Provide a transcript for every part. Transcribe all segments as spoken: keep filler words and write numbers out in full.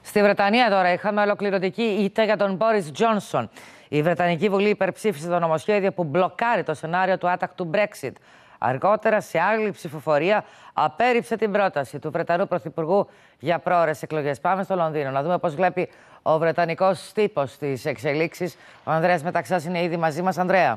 Στη Βρετανία τώρα είχαμε ολοκληρωτική ήττα για τον Μπόρις Τζόνσον. Η Βρετανική Βουλή υπερψήφισε το νομοσχέδιο που μπλοκάρει το σενάριο του άτακτου Brexit. Αργότερα, σε άλλη ψηφοφορία, απέρριψε την πρόταση του Βρετανού Πρωθυπουργού για πρόωρες εκλογές. Πάμε στο Λονδίνο να δούμε πώς βλέπει ο βρετανικός τύπος τις εξελίξεις. Ο Ανδρέας Μεταξάς είναι ήδη μαζί μας. Ανδρέα.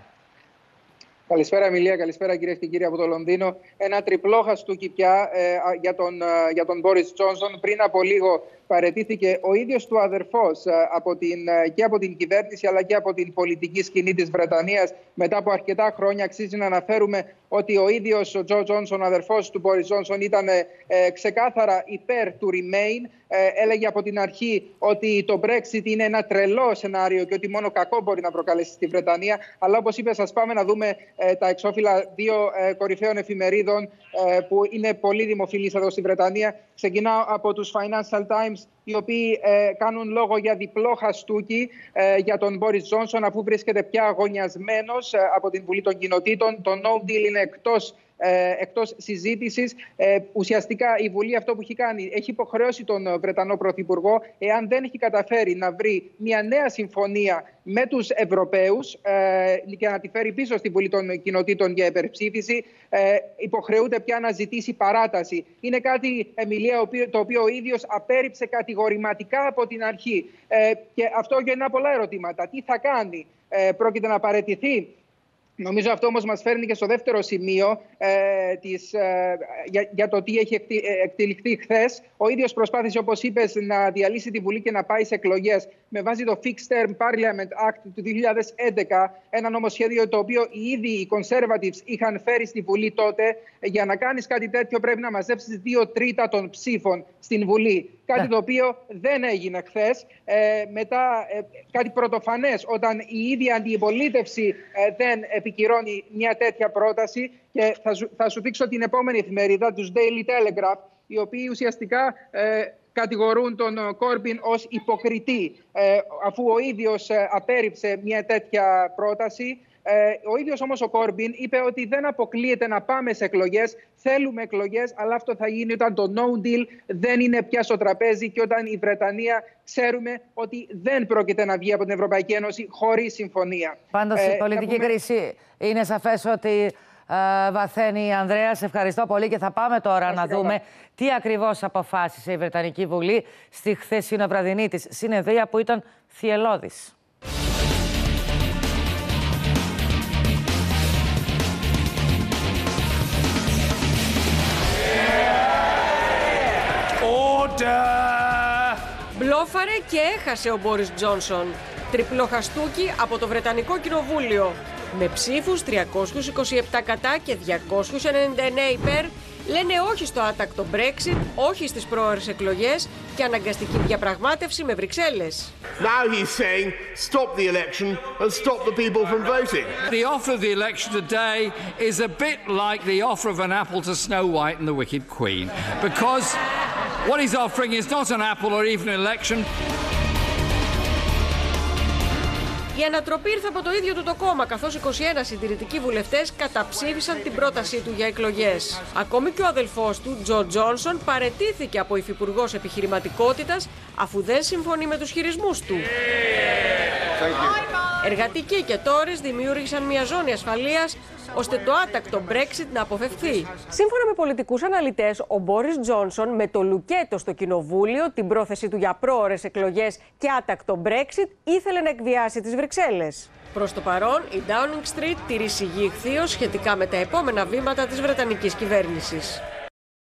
Καλησπέρα, Εμιλία. Καλησπέρα, κυρίες και κύριοι από το Λονδίνο. Ένα τριπλό χαστούκι πια ε, για τον, ε, για τον Μπόρις Τζόνσον. Πριν από λίγο παραιτήθηκε ο ίδιος του αδερφός ε, από την, ε, και από την κυβέρνηση αλλά και από την πολιτική σκηνή της Βρετανίας μετά από αρκετά χρόνια. Αξίζει να αναφέρουμε ότι ο ίδιος ο Τζο Τζόνσον, ο αδερφός του Μπόρις Τζόνσον, ήταν ε, ξεκάθαρα υπέρ του Remain. Ε, έλεγε από την αρχή ότι το Brexit είναι ένα τρελό σενάριο και ότι μόνο κακό μπορεί να προκαλέσει στη Βρετανία. Αλλά όπως είπε, σας πάμε να δούμε ε, τα εξώφυλλα δύο ε, κορυφαίων εφημερίδων ε, που είναι πολύ δημοφιλείς εδώ στη Βρετανία. Ξεκινάω από τους Financial Times, οι οποίοι ε, κάνουν λόγο για διπλό χαστούκι ε, για τον Μπόρις Τζόνσον, αφού βρίσκεται πια αγωνιασμένος ε, από την Βουλή των Κοινοτήτων. Το no deal είναι εκτός Ε, εκτός συζήτησης. Ε, ουσιαστικά η Βουλή αυτό που έχει κάνει, έχει υποχρεώσει τον Βρετανό Πρωθυπουργό, εάν δεν έχει καταφέρει να βρει μια νέα συμφωνία με τους Ευρωπαίους ε, και να τη φέρει πίσω στη Βουλή των Κοινοτήτων για υπερψήφιση, ε, υποχρεούται πια να ζητήσει παράταση. Είναι κάτι, Εμιλία, το οποίο ο ίδιος απέρριψε κατηγορηματικά από την αρχή. Ε, και αυτό γεννά πολλά ερωτήματα. Τι θα κάνει, ε, πρόκειται να παραιτηθεί? Νομίζω αυτό όμως μας φέρνει και στο δεύτερο σημείο ε, της, ε, για, για το τι έχει εκτι, ε, εκτεληχθεί χθες. Ο ίδιος προσπάθησε, όπως είπες, να διαλύσει τη Βουλή και να πάει σε εκλογές με βάση το Fixed Term Parliament Act του δύο χιλιάδες έντεκα, ένα νομοσχέδιο το οποίο οι ίδιοι οι Conservatives είχαν φέρει στη Βουλή τότε. Για να κάνεις κάτι τέτοιο πρέπει να μαζέψεις δύο τρίτα των ψήφων στην Βουλή. Κάτι το οποίο δεν έγινε χθες. Ε, μετά ε, κάτι πρωτοφανές, όταν η ίδια αντιπολίτευση ε, δεν επικυρώνει μια τέτοια πρόταση. Και θα σου, θα σου δείξω την επόμενη εφημερίδα, τους Daily Telegraph, οι οποίοι ουσιαστικά ε, κατηγορούν τον Κόρμπιν ως υποκριτή, ε, αφού ο ίδιος ε, απέρριψε μια τέτοια πρόταση. Ε, ο ίδιος όμως ο Κόρμπιν είπε ότι δεν αποκλείεται να πάμε σε εκλογές, θέλουμε εκλογές, αλλά αυτό θα γίνει όταν το no deal δεν είναι πια στο τραπέζι και όταν η Βρετανία ξέρουμε ότι δεν πρόκειται να βγει από την Ευρωπαϊκή Ένωση χωρίς συμφωνία. Πάντως η ε, πολιτική πούμε... κρίση είναι σαφές ότι ε, βαθαίνει. Ανδρέα, σε ευχαριστώ πολύ και θα πάμε τώρα Άς να καλά. δούμε τι ακριβώς αποφάσισε η Βρετανική Βουλή στη χθεσινοβραδινή της συνεδρία που ήταν θυελλώδης. Μπλόφαρε και έχασε ο Μπόρις Τζόνσον. Τριπλό χαστούκι από το Βρετανικό Κοινοβούλιο. Με ψήφους τριακόσιους είκοσι επτά κατά και διακόσιους ενενήντα εννέα υπέρ, λένε όχι στο άτακτο Brexit, όχι στις πρόωρες εκλογές και αναγκαστική διαπραγμάτευση με Βρυξέλλες. Now he's saying stop the election and stop the people from voting. The offer of the election today is a bit like the offer of an apple to Snow White and the Wicked Queen, because what he's offering is not an apple or even an election. Η ανατροπή ήρθε από το ίδιο του το κόμμα, καθώς είκοσι ένα συντηρητικοί βουλευτές καταψήφισαν την πρότασή του για εκλογές. Ακόμη και ο αδελφός του, Τζο Τζόνσον, παραιτήθηκε από υφυπουργός επιχειρηματικότητας αφού δεν συμφωνεί με τους χειρισμούς του. Εργατικοί και Τόρες δημιούργησαν μια ζώνη ασφαλείας ώστε το άτακτο Brexit να αποφευθεί. Σύμφωνα με πολιτικούς αναλυτές, ο Μπόρις Τζόνσον με το λουκέτο στο κοινοβούλιο, την πρόθεση του για πρόωρες εκλογές και άτακτο Brexit, ήθελε να εκβιάσει τις Βρυξέλλες. Προς το παρόν, η Downing Street τηρεί σιγή ηχθείως σχετικά με τα επόμενα βήματα της Βρετανικής κυβέρνησης.